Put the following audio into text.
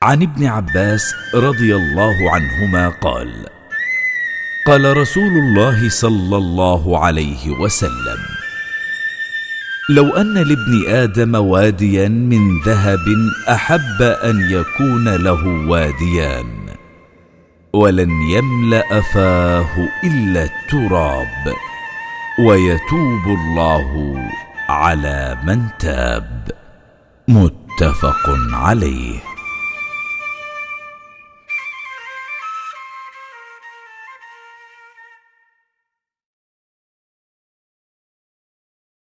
عن ابن عباس رضي الله عنهما قال: قال رسول الله صلى الله عليه وسلم: لو أن لابن آدم واديا من ذهب أحب أن يكون له واديان، ولن يملأ فاه إلا التراب، ويتوب الله على من تاب. متفق عليه.